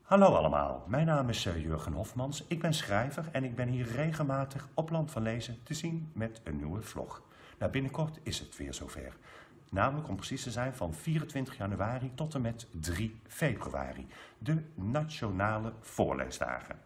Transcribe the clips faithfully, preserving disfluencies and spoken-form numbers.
Hallo allemaal, mijn naam is uh, Jurgen Hofmans, ik ben schrijver en ik ben hier regelmatig op Land van Lezen te zien met een nieuwe vlog. Nou, binnenkort is het weer zover. Namelijk om precies te zijn van vierentwintig januari tot en met drie februari, de Nationale Voorleesdagen.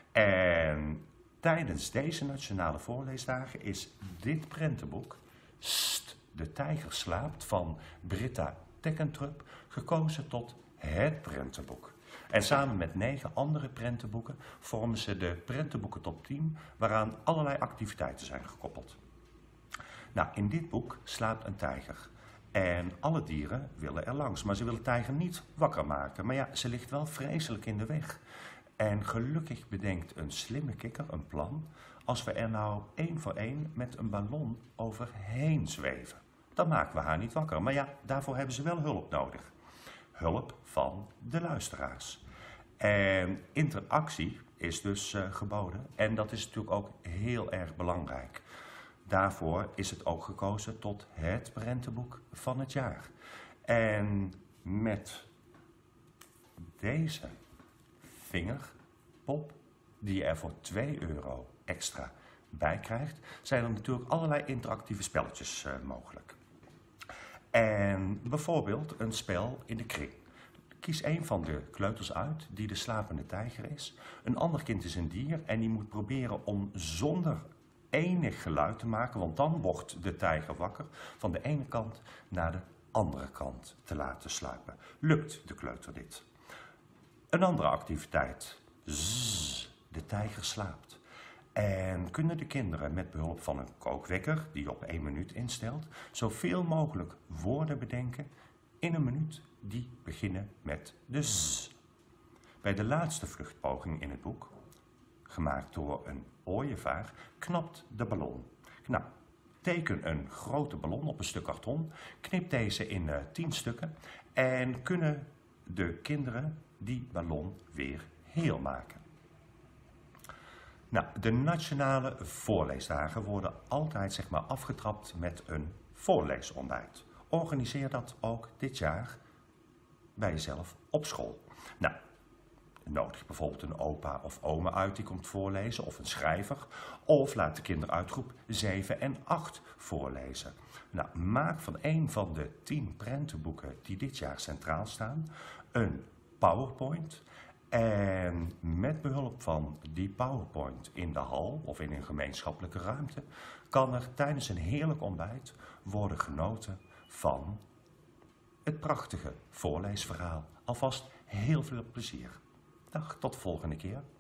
En tijdens deze Nationale Voorleesdagen is dit prentenboek, Sst, de tijger slaapt, van Britta Teckentrup, gekozen tot het prentenboek. En samen met negen andere prentenboeken vormen ze de prentenboeken top tien, waaraan allerlei activiteiten zijn gekoppeld. Nou, in dit boek slaapt een tijger. En alle dieren willen er langs, maar ze willen de tijger niet wakker maken. Maar ja, ze ligt wel vreselijk in de weg. En gelukkig bedenkt een slimme kikker een plan, als we er nou één voor één met een ballon overheen zweven. Dan maken we haar niet wakker. Maar ja, daarvoor hebben ze wel hulp nodig. Hulp van de luisteraars. En interactie is dus uh, geboden en dat is natuurlijk ook heel erg belangrijk. Daarvoor is het ook gekozen tot het prentenboek van het jaar. En met deze vingerpop, die je er voor twee euro extra bij krijgt, zijn er natuurlijk allerlei interactieve spelletjes uh, mogelijk. En bijvoorbeeld een spel in de kring. Kies een van de kleuters uit die de slapende tijger is. Een ander kind is een dier en die moet proberen om zonder enig geluid te maken, want dan wordt de tijger wakker, van de ene kant naar de andere kant te laten sluipen. Lukt de kleuter dit? Een andere activiteit. Zzz, de tijger slaapt. En kunnen de kinderen met behulp van een kookwekker, die je op één minuut instelt, zoveel mogelijk woorden bedenken in een minuut die beginnen met de z. Bij de laatste vluchtpoging in het boek, gemaakt door een ooievaar, knapt de ballon. Nou, teken een grote ballon op een stuk karton, knip deze in uh, tien stukken en kunnen de kinderen die ballon weer heel maken. Nou, de Nationale Voorleesdagen worden altijd zeg maar afgetrapt met een voorleesontbijt. Organiseer dat ook dit jaar bij jezelf op school. Nou, nodig bijvoorbeeld een opa of oma uit die komt voorlezen, of een schrijver, of laat de kinderen uit groep zeven en acht voorlezen. Nou, maak van een van de tien prentenboeken die dit jaar centraal staan een PowerPoint. En met behulp van die PowerPoint in de hal of in een gemeenschappelijke ruimte kan er tijdens een heerlijk ontbijt worden genoten van het prachtige voorleesverhaal. Alvast heel veel plezier. Dag, tot de volgende keer.